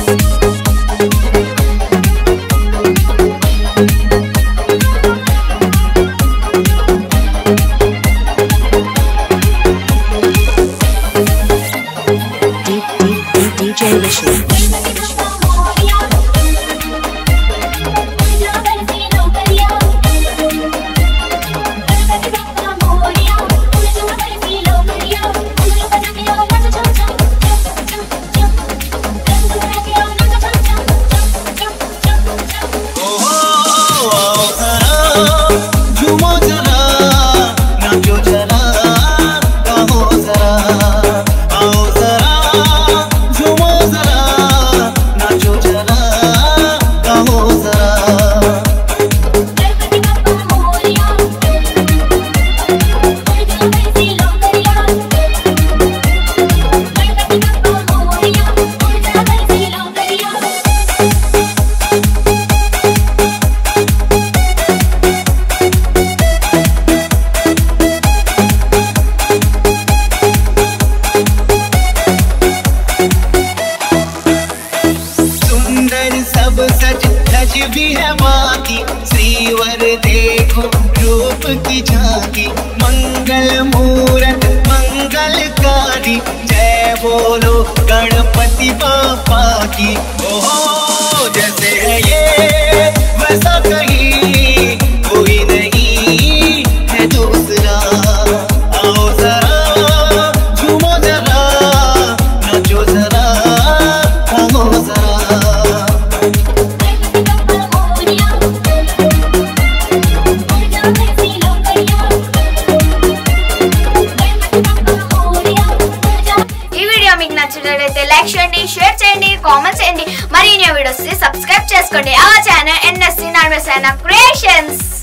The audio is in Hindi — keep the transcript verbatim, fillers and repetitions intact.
भी है बाकी श्रीवर देखो रूप की झांकी मंगल मूरत मंगलकारी जय बोलो गणपति बापा की। ओहो जैसे है ये वैसा कहीं कोई नहीं है दूसरा। आओ जरा झूमो जरा नाचो जरा गाओ जरा। నచ్చినట్లయితే లైక్ చేయండి, షేర్ చేయండి, కామెంట్ చేయండి, మరిన్ని వీడియోస్ సబ్స్క్రైబ్ చేసుకోండి ఆ ఛానల్ ఎన్ఎస్సి నార్మల్ క్రియేషన్స్।